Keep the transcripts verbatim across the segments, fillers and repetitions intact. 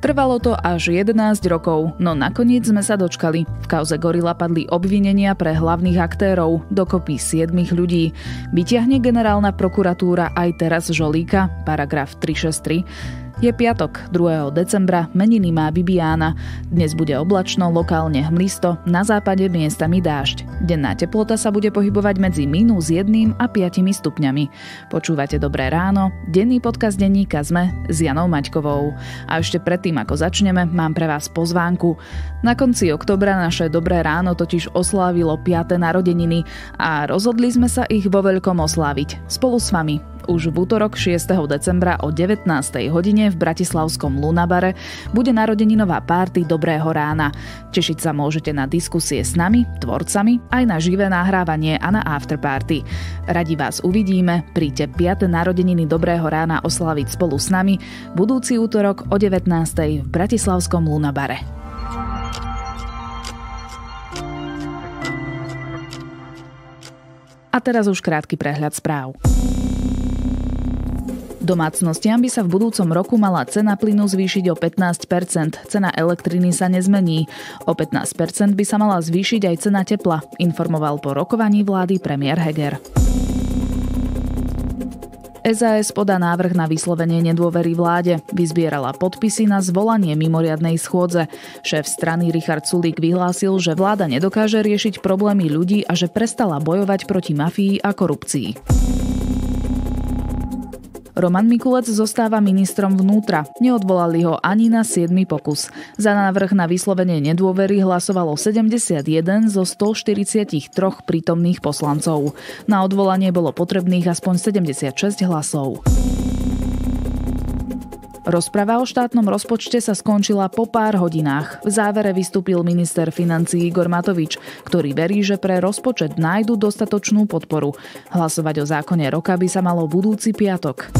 Trvalo to až jedenásť rokov, no nakoniec sme sa dočkali. V kauze Gorila padli obvinenia pre hlavných aktérov, dokopy siedmich ľudí. Vytiahne generálna prokuratúra aj teraz Žolíka, paragraf tristošesťdesiattri. Je piatok, druhého decembra, meniny má Bibiána. Dnes bude oblačno, lokálne hmlisto, na západe miestami dážď. Denná teplota sa bude pohybovať medzi mínus jedným a piatimi stupňami. Počúvate Dobré ráno, denný podcast denníka SME s Janou Maťkovou. A ešte predtým, ako začneme, mám pre vás pozvánku. Na konci októbra naše Dobré ráno totiž oslávilo piate narodeniny a rozhodli sme sa ich vo veľkom osláviť. Spolu s vami. Už v útorok šiesteho decembra o devätnástej hodine v bratislavskom Lunabare bude narodeninová párty Dobrého rána. Tešiť sa môžete na diskusie s nami, tvorcami, aj na živé nahrávanie a na afterparty. Radi vás uvidíme, príďte piate narodeniny Dobrého rána oslaviť spolu s nami budúci útorok o devätnástej v bratislavskom Lunabare. A teraz už krátky prehľad správ. Domácnostiam by sa v budúcom roku mala cena plynu zvýšiť o pätnásť percent. Cena elektriny sa nezmení. O pätnásť percent by sa mala zvýšiť aj cena tepla, informoval po rokovaní vlády premiér Heger. es a es podá návrh na vyslovenie nedôvery vláde. Vyzbierala podpisy na zvolanie mimoriadnej schôdze. Šéf strany Richard Sulík vyhlásil, že vláda nedokáže riešiť problémy ľudí a že prestala bojovať proti mafii a korupcii. Roman Mikulec zostáva ministrom vnútra. Neodvolali ho ani na siedmy pokus. Za návrh na vyslovenie nedôvery hlasovalo sedemdesiatjeden zo stoštyridsaťtri prítomných poslancov. Na odvolanie bolo potrebných aspoň sedemdesiatšesť hlasov. Rozprava o štátnom rozpočte sa skončila po pár hodinách. V závere vystúpil minister financií Igor Matovič, ktorý verí, že pre rozpočet nájdu dostatočnú podporu. Hlasovať o zákone roka by sa malo budúci piatok.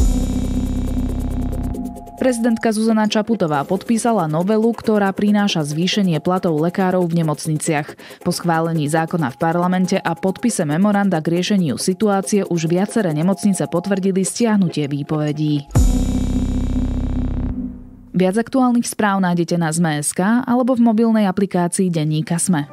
Prezidentka Zuzana Čaputová podpísala novelu, ktorá prináša zvýšenie platov lekárov v nemocniciach. Po schválení zákona v parlamente a podpise memoranda k riešeniu situácie už viaceré nemocnice potvrdili stiahnutie výpovedí. Viac aktuálnych správ nájdete na zet em e bodka es ká alebo v mobilnej aplikácii denníka SME.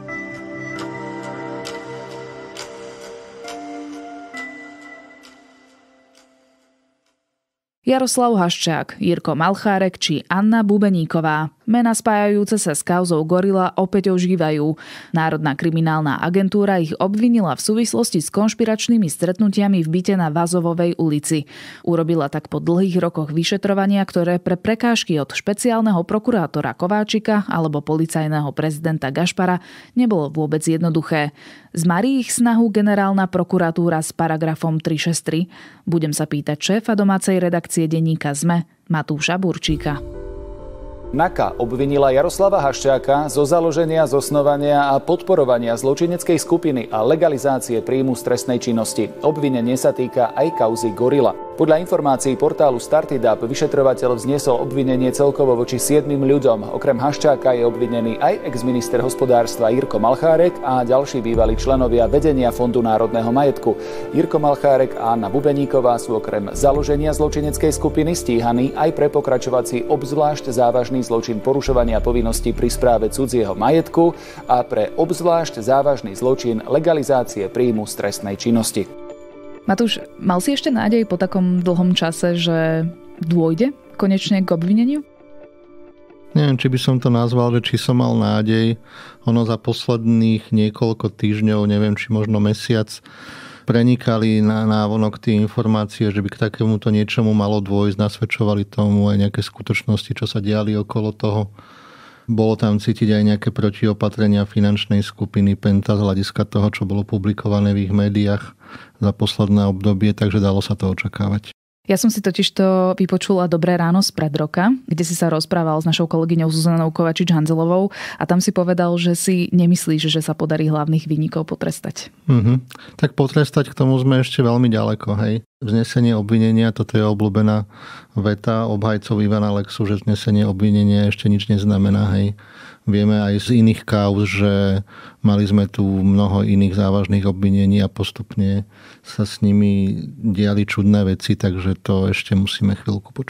Jaroslav Haščák, Jirko Malchárek či Anna Bubeníková. Mená spájajúce sa s kauzou Gorila opäť ožívajú. Národná kriminálna agentúra ich obvinila v súvislosti s konšpiračnými stretnutiami v byte na Vazovovej ulici. Urobila tak po dlhých rokoch vyšetrovania, ktoré pre prekážky od špeciálneho prokurátora Kováčika alebo policajného prezidenta Gašpara nebolo vôbec jednoduché. Zmarí ich snahu generálna prokuratúra s paragrafom tristošesťdesiattri? Budem sa pýtať šéfa domácej redakcie denníka SME Matúša Burčíka. NAKA obvinila Jaroslava Haščáka zo založenia, zosnovania a podporovania zločineckej skupiny a legalizácie príjmu z trestnej činnosti. Obvinenie sa týka aj kauzy Gorila. Podľa informácií portálu Startidap vyšetrovateľ vzniesol obvinenie celkovo voči siedmim ľuďom. Okrem Haščáka je obvinený aj exminister hospodárstva Jirko Malchárek a ďalší bývalí členovia vedenia Fondu národného majetku. Jirko Malchárek a Anna Bubeníková sú okrem založenia zločineckej skupiny stíhaní aj pre pokračovací obzvlášť závažný zločin porušovania povinností pri správe cudzieho majetku a pre obzvlášť závažný zločin legalizácie príjmu z trestnej činnosti. Matúš, mal si ešte nádej po takom dlhom čase, že dôjde konečne k obvineniu? Neviem, či by som to nazval, že či som mal nádej. Ono za posledných niekoľko týždňov, neviem, či možno mesiac, prenikali na návonok tie informácie, že by k takémuto niečomu malo dôjsť, nasvedčovali tomu aj nejaké skutočnosti, čo sa diali okolo toho. Bolo tam cítiť aj nejaké protiopatrenia finančnej skupiny Penta z hľadiska toho, čo bolo publikované v ich médiách za posledné obdobie, takže dalo sa to očakávať. Ja som si totiž to vypočula Dobré ráno spred roka, kde si sa rozprával s našou kolegyňou Zuzanou Kovačič-Hanzelovou a tam si povedal, že si nemyslíš, že sa podarí hlavných vinníkov potrestať. Mhm. Tak potrestať k tomu sme ešte veľmi ďaleko, hej. Vznesenie obvinenia, toto je obľúbená veta obhajcov Ivana Lexu, že vznesenie obvinenia ešte nič neznamená, hej. Vieme aj z iných kauz, že mali sme tu mnoho iných závažných obvinení a postupne sa s nimi diali čudné veci, takže to ešte musíme chvíľku počkať.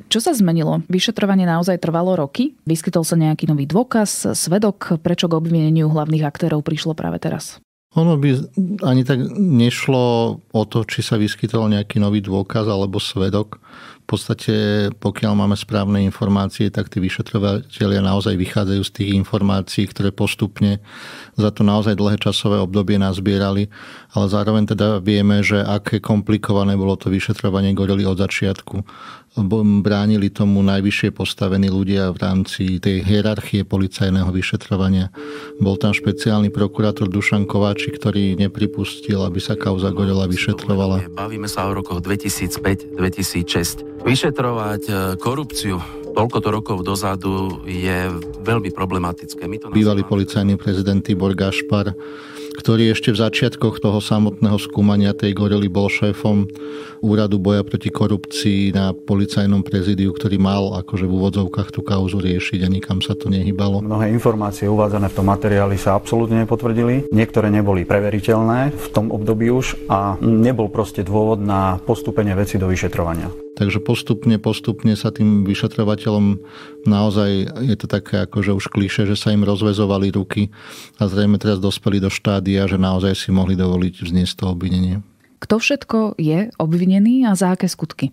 Čo sa zmenilo? Vyšetrovanie naozaj trvalo roky? Vyskytol sa nejaký nový dôkaz, svedok? Prečo k obvineniu hlavných aktérov prišlo práve teraz? Ono by ani tak nešlo o to, či sa vyskytol nejaký nový dôkaz alebo svedok. V podstate, pokiaľ máme správne informácie, tak tí vyšetrovatelia naozaj vychádzajú z tých informácií, ktoré postupne za to naozaj dlhé časové obdobie nazbierali. Ale zároveň teda vieme, že aké komplikované bolo to vyšetrovanie Gorily od začiatku. Bránili tomu najvyššie postavení ľudia v rámci tej hierarchie policajného vyšetrovania. Bol tam špeciálny prokurátor Dušan Kováčik, ktorý nepripustil, aby sa kauza Gorila vyšetrovala. Bavíme sa o rokoch dvetisícpäť dvetisícšesť. Vyšetrovať korupciu toľkoto rokov dozadu je veľmi problematické. My to Bývalý policajný prezident Tibor Gašpar, ktorý ešte v začiatkoch toho samotného skúmania tej Gorily bol šéfom úradu boja proti korupcii na policajnom prezídiu, ktorý mal akože v úvodzovkách tú kauzu riešiť a nikam sa to nehybalo. Mnohé informácie uvádzané v tom materiáli sa absolútne nepotvrdili. Niektoré neboli preveriteľné v tom období už a nebol proste dôvod na postúpenie veci do vyšetrovania. Takže postupne, postupne sa tým vyšetrovateľom naozaj, je to také akože už klišé, že sa im rozväzovali ruky a zrejme teraz dospeli do štádia, že naozaj si mohli dovoliť vzniesť to obvinenie. Kto všetko je obvinený a za aké skutky?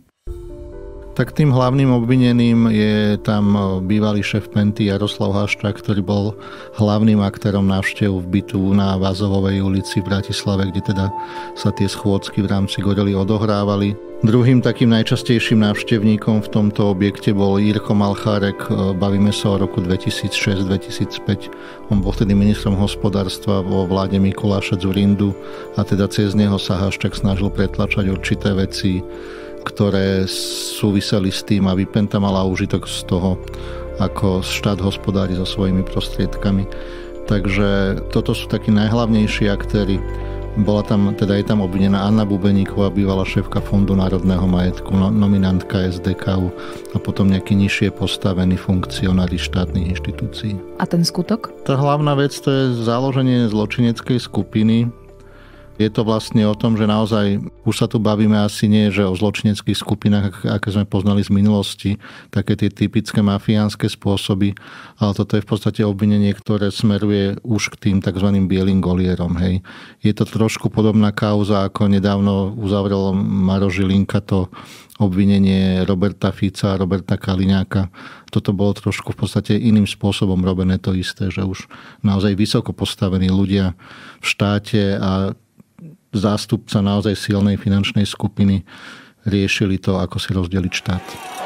Tak tým hlavným obvineným je tam bývalý šéf Penty Jaroslav Haščák, ktorý bol hlavným aktérom návštev v bytu na Vázovovej ulici v Bratislave, kde teda sa tie schôdzky v rámci Gorily odohrávali. Druhým takým najčastejším návštevníkom v tomto objekte bol Jirko Malchárek. Bavíme sa o roku dvetisícšesť dvetisícpäť. On bol vtedy ministrom hospodárstva vo vláde Mikuláša Dzurindu a teda cez neho sa Haščák snažil pretlačať určité veci, ktoré súviseli s tým, aby Penta mala úžitok z toho, ako štát hospodári so svojimi prostriedkami. Takže toto sú takí najhlavnejší aktéri. Bola tam, teda je tam obvinená Anna Bubeníková, bývalá šéfka Fondu národného majetku, nominantka es dé ká ú a potom nejakí nižšie postavení funkcionári štátnych inštitúcií. A ten skutok? Tá hlavná vec to je založenie zločineckej skupiny. Je to vlastne o tom, že naozaj už sa tu bavíme asi nie, že o zločineckých skupinách, aké sme poznali z minulosti, také tie typické mafiánske spôsoby, ale toto je v podstate obvinenie, ktoré smeruje už k tým tzv. Bielým golierom. Hej. Je to trošku podobná kauza, ako nedávno uzavrel Maro Žilinka to obvinenie Roberta Fica a Roberta Kaliňáka. Toto bolo trošku v podstate iným spôsobom robené to isté, že už naozaj vysoko postavení ľudia v štáte a zástupca naozaj silnej finančnej skupiny riešili to, ako si rozdeliť štát.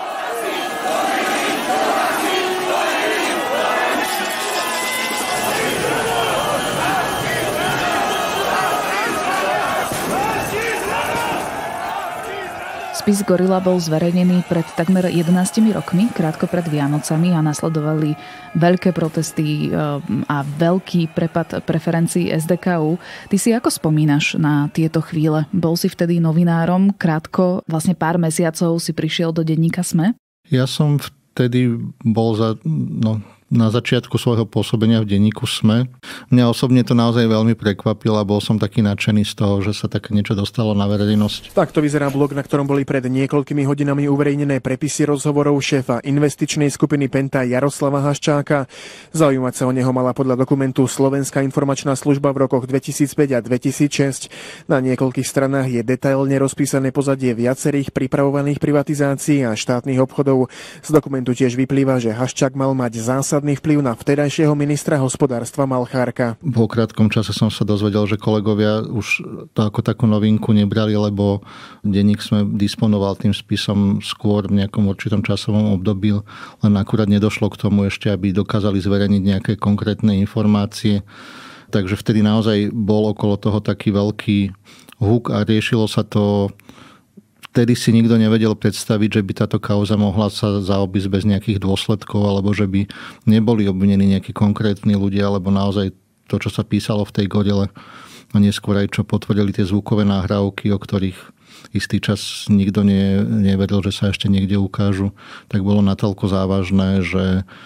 Spis Gorila bol zverejnený pred takmer jedenástimi rokmi, krátko pred Vianocami a nasledovali veľké protesty a veľký prepad preferencií es dé ká ú. Ty si ako spomínaš na tieto chvíle? Bol si vtedy novinárom, krátko, vlastne pár mesiacov si prišiel do denníka SME? Ja som vtedy bol za... No... na začiatku svojho pôsobenia v denníku SME. Mňa osobne to naozaj veľmi prekvapilo a bol som taký nadšený z toho, že sa také niečo dostalo na verejnosť. Takto vyzerá blog, na ktorom boli pred niekoľkými hodinami uverejnené prepisy rozhovorov šéfa investičnej skupiny Penta Jaroslava Haščáka. Zaujímať sa o neho mala podľa dokumentu Slovenská informačná služba v rokoch dvetisícpäť a dvetisícšesť. Na niekoľkých stranách je detailne rozpísané pozadie viacerých pripravovaných privatizácií a štátnych obchodov. Z dokumentu tiež vyplýva, že Haščák mal mať zásadný vplyv na vtedajšieho ministra hospodárstva Malchárka. Po krátkom čase som sa dozvedel, že kolegovia už to ako takú novinku nebrali, lebo denník SME disponoval tým spisom skôr v nejakom určitom časovom období, len akurát nedošlo k tomu ešte, aby dokázali zverejniť nejaké konkrétne informácie. Takže vtedy naozaj bol okolo toho taký veľký huk a riešilo sa to. Vtedy si nikto nevedel predstaviť, že by táto kauza mohla sa zaobísť bez nejakých dôsledkov, alebo že by neboli obvinení nejakí konkrétni ľudia, alebo naozaj to, čo sa písalo v tej Gorile a neskôr aj čo potvrdili tie zvukové nahrávky, o ktorých istý čas nikto ne, nevedel, že sa ešte niekde ukážu, tak bolo natoľko závažné, že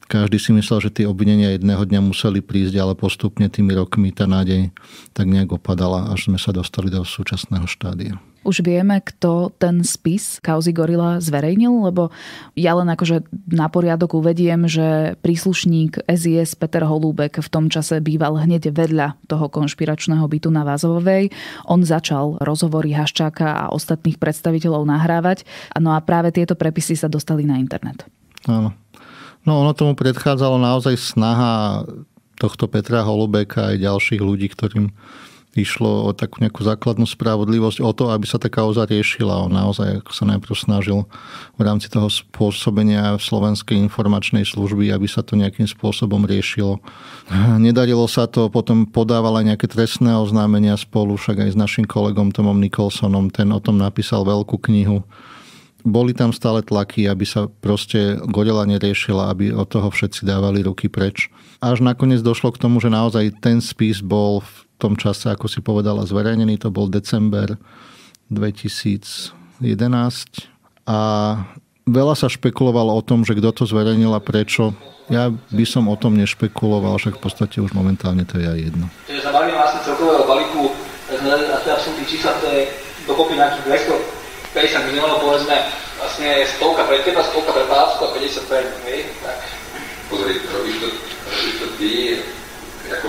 každý si myslel, že tie obvinenia jedného dňa museli prísť, ale postupne tými rokmi tá nádej tak nejak opadala, až sme sa dostali do súčasného štádia. Už vieme, kto ten spis kauzy Gorila zverejnil, lebo ja len akože na poriadok uvediem, že príslušník es í es Peter Holúbek v tom čase býval hneď vedľa toho konšpiračného bytu na Vázovej. On začal rozhovory Haščáka a ostatných predstaviteľov nahrávať. No a práve tieto prepisy sa dostali na internet. Áno. No ono tomu predchádzalo naozaj snaha tohto Petra Holúbeka aj ďalších ľudí, ktorým išlo o takú nejakú základnú spravodlivosť, o to, aby sa tá kauza riešila. On naozaj ako sa najprv snažil v rámci toho spôsobenia Slovenskej informačnej služby, aby sa to nejakým spôsobom riešilo. Nedarilo sa to, potom podával aj nejaké trestné oznámenia spolu, však aj s našim kolegom Tomom Nicholsonom, ten o tom napísal veľkú knihu. Boli tam stále tlaky, aby sa proste Gorila neriešila, aby od toho všetci dávali ruky preč. Až nakoniec došlo k tomu, že naozaj ten spis bol v tom čase, ako si povedala, zverejnený. To bol december dvetisícjedenásť. A veľa sa špekulovalo o tom, že kto to zverejnil a prečo. Ja by som o tom nešpekuloval, však v podstate už momentálne to je aj jedno. Čiže sa bavíme vlastne celkového balíku, a teda som tých čísla, to je dokopy nejakých dvestopäťdesiat miliónov, povedzme, vlastne stovka pre teba, stovka pre Pálsku a päťdesiat pre mňa, tak. Pozri, robíš to, robíš to ty, ako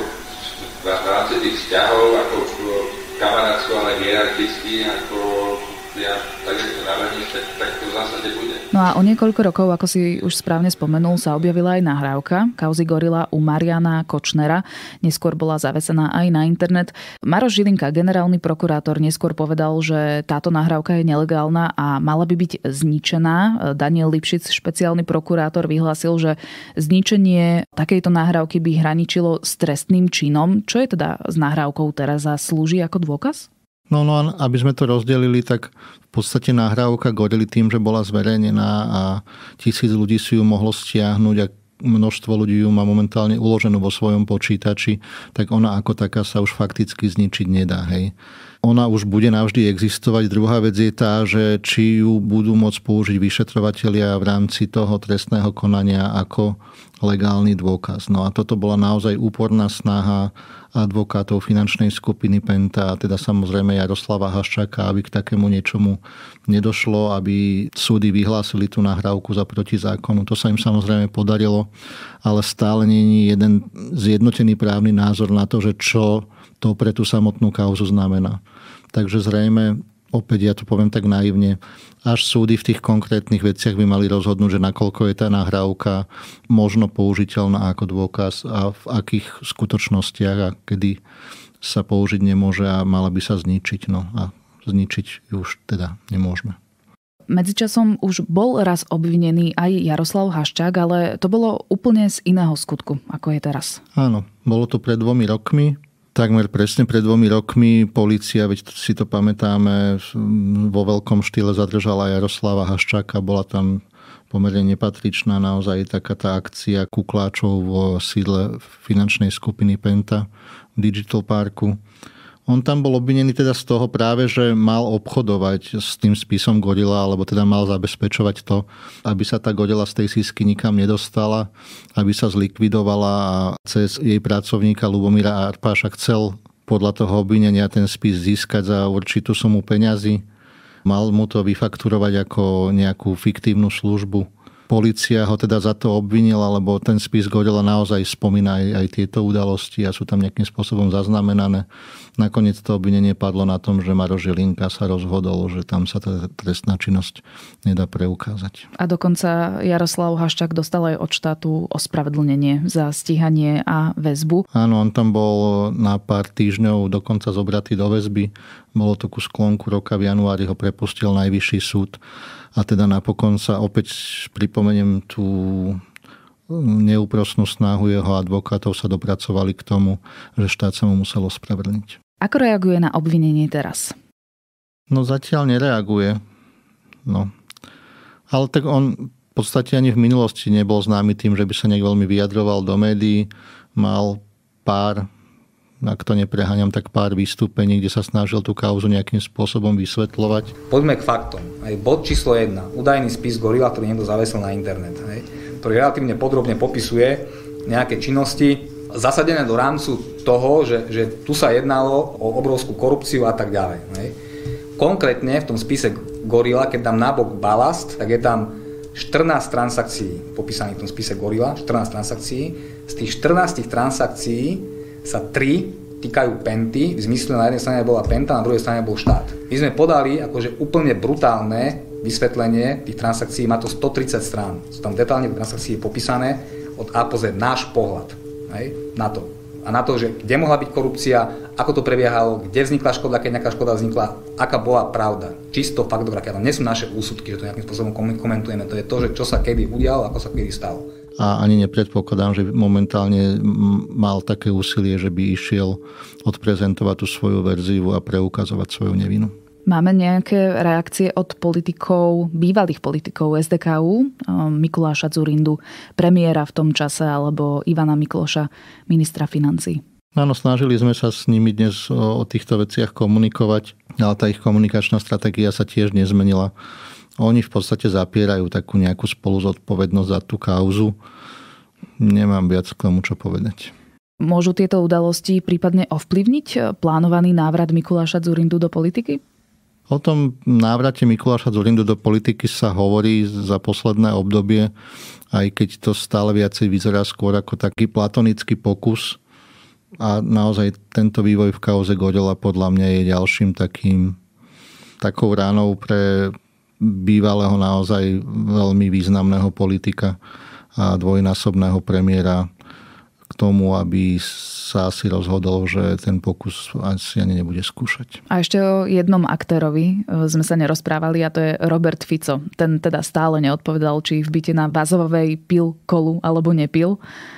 v rámci tých vzťahov, ako kamarátsko, ale hierarchicky, ako ja, tak jak to navrhneš, tak, tak to v zásade bude. No a o niekoľko rokov, ako si už správne spomenul, sa objavila aj nahrávka kauzy Gorila u Mariana Kočnera. Neskôr bola zavesená aj na internet. Maroš Žilinka, generálny prokurátor, neskôr povedal, že táto nahrávka je nelegálna a mala by byť zničená. Daniel Lipšic, špeciálny prokurátor, vyhlásil, že zničenie takejto nahrávky by hraničilo s trestným činom. Čo je teda s nahrávkou teraz a slúži ako dôkaz? No, no, aby sme to rozdelili, tak v podstate nahrávka Gorily tým, že bola zverejnená a tisíc ľudí si ju mohlo stiahnuť a množstvo ľudí ju má momentálne uloženú vo svojom počítači, tak ona ako taká sa už fakticky zničiť nedá. Hej. Ona už bude navždy existovať. Druhá vec je tá, že či ju budú môcť použiť vyšetrovatelia v rámci toho trestného konania ako legálny dôkaz. No a toto bola naozaj úporná snaha advokátov finančnej skupiny Penta a teda samozrejme Jaroslava Haščáka, aby k takému niečomu nedošlo, aby súdy vyhlásili tú nahrávku za protizákonu. To sa im samozrejme podarilo, ale stále nie je jeden zjednotený právny názor na to, že čo to pre tú samotnú kauzu znamená. Takže zrejme, opäť ja to poviem tak naivne, až súdy v tých konkrétnych veciach by mali rozhodnúť, že nakoľko je tá nahrávka možno použiteľná ako dôkaz a v akých skutočnostiach a kedy sa použiť nemôže a mala by sa zničiť. No a zničiť ju už teda nemôžeme. Medzičasom už bol raz obvinený aj Jaroslav Haščák, ale to bolo úplne z iného skutku, ako je teraz. Áno, bolo to pred dvomi rokmi. Takmer presne pred dvomi rokmi polícia, veď si to pamätáme, vo veľkom štýle zadržala Jaroslava Haščáka. Bola tam pomerne nepatričná naozaj taká tá akcia kukláčov vo sídle finančnej skupiny Penta v Digital Parku. On tam bol obvinený teda z toho práve, že mal obchodovať s tým spisom Gorila, alebo teda mal zabezpečovať to, aby sa tá Gorila z tej sísky nikam nedostala, aby sa zlikvidovala a cez jej pracovníka Lubomíra Arpáša chcel podľa toho obvinenia ten spis získať za určitú sumu peňazí. Mal mu to vyfakturovať ako nejakú fiktívnu službu. Polícia ho teda za to obvinila, lebo ten spis Gorila naozaj spomína aj, aj tieto udalosti a sú tam nejakým spôsobom zaznamenané. Nakoniec to obvinenie padlo na tom, že Maroš Žilinka sa rozhodol, že tam sa tá trestná činnosť nedá preukázať. A dokonca Jaroslav Haščák dostal aj od štátu ospravedlnenie za stíhanie a väzbu. Áno, on tam bol na pár týždňov dokonca zobratý do väzby. Bolo to ku sklonku roka, v januári ho prepustil Najvyšší súd. A teda napokon sa opäť pripomeniem tú neúprosnú snahu jeho advokátov sa dopracovali k tomu, že štát sa mu musel ospravedlniť. Ako reaguje na obvinenie teraz? No zatiaľ nereaguje. No. Ale tak on v podstate ani v minulosti nebol známy tým, že by sa nejak veľmi vyjadroval do médií. Mal pár, ak to nepreháňam, tak pár vystúpení, kde sa snažil tú kauzu nejakým spôsobom vysvetľovať. Poďme k faktom. Aj bod číslo jedna. Údajný spis Gorila, ktorý niekto zavesil na internet. Hej. ktorý relatívne podrobne popisuje nejaké činnosti zasadené do rámcu toho, že, že tu sa jednalo o obrovskú korupciu a tak ďalej. Hej. Konkrétne v tom spise Gorila, keď dám nabok balast, tak je tam štrnásť transakcií popísaných v tom spise Gorila, štrnásť transakcií. Z tých štrnástich transakcií sa tri týkajú Penty, v zmysle na jednej strane bola Penta, na druhej strane bol štát. My sme podali akože úplne brutálne vysvetlenie tých transakcií, má to stotridsať strán. Sú tam detálne transakcie popísané od A po Z, náš pohľad, hej, na to. A na to, že kde mohla byť korupcia, ako to prebiehalo, kde vznikla škoda, keď nejaká škoda vznikla, aká bola pravda. Čisto faktografiá. To nie sú naše úsudky, že to nejakým spôsobom komentujeme. To je to, že čo sa kedy udialo, ako sa kedy stalo. A ani nepredpokladám, že momentálne mal také úsilie, že by išiel odprezentovať tú svoju verziu a preukazovať svoju nevinu. Máme nejaké reakcie od politikov, bývalých politikov es dé ká ú, Mikuláša Dzurindu, premiéra v tom čase, alebo Ivana Mikloša, ministra financií? Áno, snažili sme sa s nimi dnes o týchto veciach komunikovať, ale tá ich komunikačná stratégia sa tiež nezmenila. Oni v podstate zapierajú takú nejakú spoluzodpovednosť za tú kauzu. Nemám viac k tomu, čo povedať. Môžu tieto udalosti prípadne ovplyvniť plánovaný návrat Mikuláša Dzurindu do politiky? O tom návrate Mikuláša Dzurindu do politiky sa hovorí za posledné obdobie, aj keď to stále viacej vyzerá skôr ako taký platonický pokus. A naozaj tento vývoj v kauze Gorila podľa mňa je ďalším takým, takou ránou pre bývalého naozaj veľmi významného politika a dvojnásobného premiéra k tomu, aby sa asi rozhodol, že ten pokus asi ani nebude skúšať. A ešte o jednom aktérovi sme sa nerozprávali, a to je Robert Fico. Ten teda stále neodpovedal, či v byte na Vazovej pil kolu alebo nepil.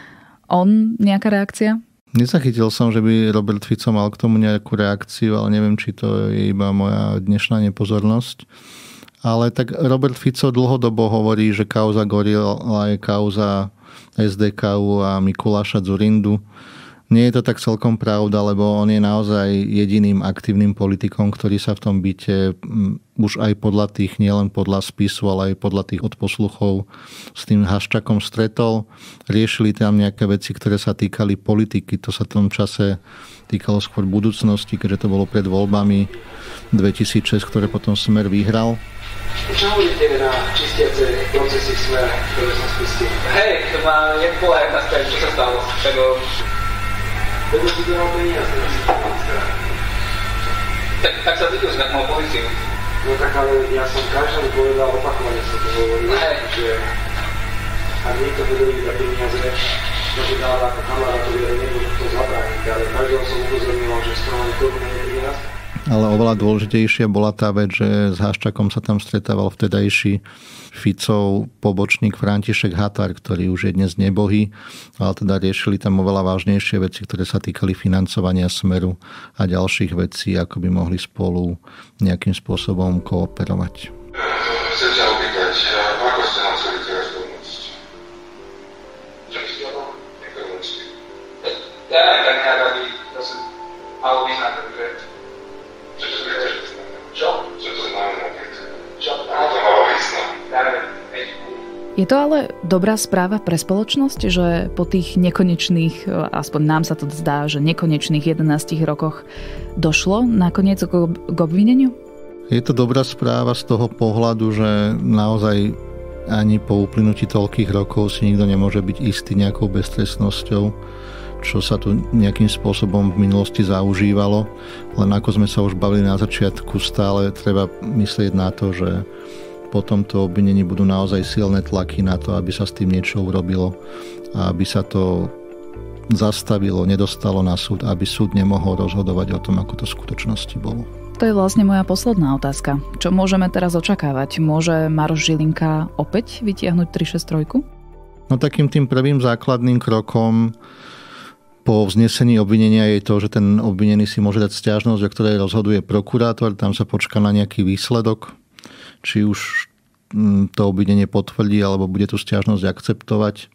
On nejaká reakcia? Nezachytil som, že by Robert Fico mal k tomu nejakú reakciu, ale neviem, či to je iba moja dnešná nepozornosť. Ale tak Robert Fico dlhodobo hovorí, že kauza Gorila je kauza es dé ká ú a Mikuláša Dzurindu. Nie je to tak celkom pravda, lebo on je naozaj jediným aktívnym politikom, ktorý sa v tom byte už aj podľa tých, nielen podľa spisu, ale aj podľa tých odposluchov s tým Haščákom stretol. Riešili tam nejaké veci, ktoré sa týkali politiky. To sa v tom čase týkalo skôr budúcnosti, keďže to bolo pred voľbami dvetisícšesť, ktoré potom Smer vyhral. Čo hovoríte na čistiace procesy Smer, ktoré som spustil? Hej, to má nebola jedna stať, čo sa stalo. Čego... Lebo si to mal peniaze. Tak, tak sa videl, že mal policiu. No tak ale ja som každému povedal, opakovane som to hovoril, že ak niekto bude vidieť peniaze, takže dáva ako kamarátovi, ale nebudú to zabrániť, ale každého som upozorňoval, že strana koruna je peniaz. Ale oveľa dôležitejšia bola tá vec, že s Haščákom sa tam stretával vtedajší Ficov pobočník František Hatar, ktorý už je dnes nebohý, ale teda riešili tam oveľa vážnejšie veci, ktoré sa týkali financovania Smeru a ďalších vecí, ako by mohli spolu nejakým spôsobom kooperovať. Chcem sa opýtať, ako ste nám chceli teraz pomôcť? Čo by ste ho ekonomicky? Ja neviem, tak nejak, aby zase malo význam, že... Čo to znamená? Čo? Čo to znamená? Čo? Ako to malo význam? Ja neviem. Je to ale dobrá správa pre spoločnosť, že po tých nekonečných, aspoň nám sa to zdá, že nekonečných jedenástich rokoch došlo nakoniec k obvineniu? Je to dobrá správa z toho pohľadu, že naozaj ani po uplynutí toľkých rokov si nikto nemôže byť istý nejakou beztrestnosťou, čo sa tu nejakým spôsobom v minulosti zaužívalo. Len ako sme sa už bavili na začiatku, stále treba myslieť na to, že po tomto obvinení budú naozaj silné tlaky na to, aby sa s tým niečo urobilo a aby sa to zastavilo, nedostalo na súd, aby súd nemohol rozhodovať o tom, ako to v skutočnosti bolo. To je vlastne moja posledná otázka. Čo môžeme teraz očakávať? Môže Maroš Žilinka opäť vytiahnuť tri šesť tri? No takým tým prvým základným krokom po vznesení obvinenia je to, že ten obvinený si môže dať sťažnosť, o ktorej rozhoduje prokurátor. Tam sa počká na nejaký výsledok, či už to obvinenie potvrdí, alebo bude tú sťažnosť akceptovať.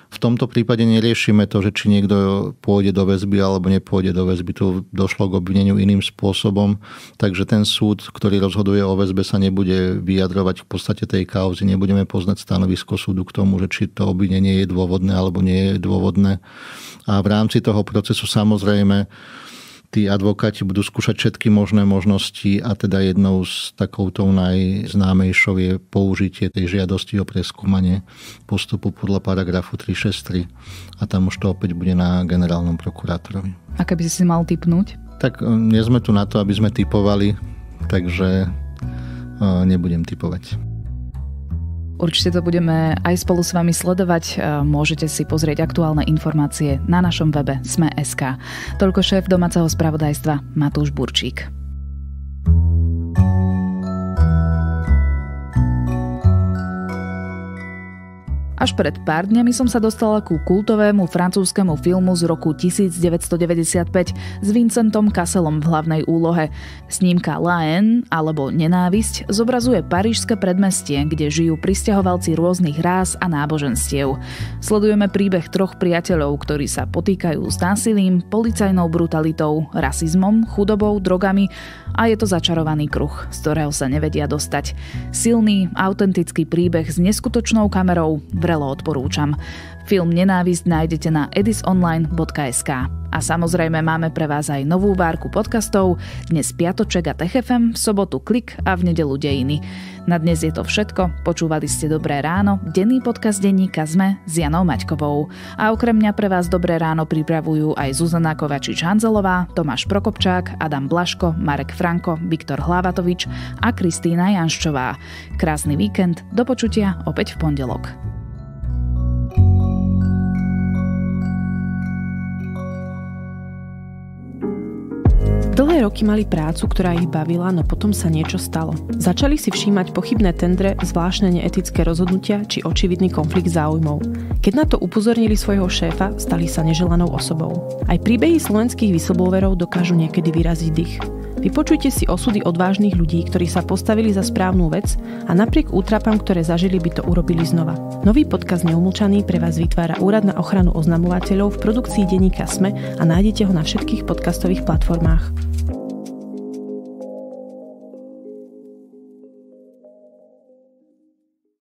V tomto prípade neriešime to, že či niekto pôjde do väzby alebo nepôjde do väzby. Tu došlo k obvineniu iným spôsobom, takže ten súd, ktorý rozhoduje o väzbe, sa nebude vyjadrovať v podstate tej kauzy. Nebudeme poznať stanovisko súdu k tomu, že či to obvinenie je dôvodné alebo nie je dôvodné. A v rámci toho procesu samozrejme tí advokáti budú skúšať všetky možné možnosti a teda jednou z takouto najznámejšou je použitie tej žiadosti o preskúmanie postupu podľa paragrafu tri šesť tri a tam už to opäť bude na generálnom prokurátorovi. A keby si si mal tipnúť? Tak nie sme tu na to, aby sme tipovali, takže nebudem tipovať. Určite to budeme aj spolu s vami sledovať. Môžete si pozrieť aktuálne informácie na našom webe sme bodka es ká. Toľko šéf domáceho spravodajstva Matúš Burčík. Až pred pár dňami som sa dostala ku kultovému francúzskému filmu z roku devätnásťstodeväťdesiatpäť s Vincentom Casselom v hlavnej úlohe. Snímka La Haine, alebo Nenávisť, zobrazuje parížske predmestie, kde žijú prisťahovalci rôznych rás a náboženstiev. Sledujeme príbeh troch priateľov, ktorí sa potýkajú s násilím, policajnou brutalitou, rasizmom, chudobou, drogami a je to začarovaný kruh, z ktorého sa nevedia dostať. Silný, autentický príbeh s neskutočnou kamerou vrelo odporúčam. Film Nenávisť nájdete na edisonline bodka es ká. A samozrejme máme pre vás aj novú várku podcastov, dnes Piatoček a Tech ef em, v sobotu Klik a v nedeľu Dejiny. Na dnes je to všetko, počúvali ste Dobré ráno, denný podcast denníka SME s Janou Maťkovou. A okrem mňa pre vás Dobré ráno pripravujú aj Zuzana Kovačič-Hanzelová, Tomáš Prokopčák, Adam Blaško, Marek Franko, Viktor Hlavatovič a Kristína Janščová. Krásny víkend, do počutia opäť v pondelok. Dlhé roky mali prácu, ktorá ich bavila, no potom sa niečo stalo. Začali si všímať pochybné tendre, zvláštne neetické rozhodnutia či očividný konflikt záujmov. Keď na to upozornili svojho šéfa, stali sa neželanou osobou. Aj príbehy slovenských whistleblowerov dokážu niekedy vyraziť dych. Vypočujte si osudy odvážnych ľudí, ktorí sa postavili za správnu vec a napriek útrapám, ktoré zažili, by to urobili znova. Nový podcast Neumlčaný pre vás vytvára Úrad na ochranu oznamovateľov v produkcii denníka SME a nájdete ho na všetkých podcastových platformách.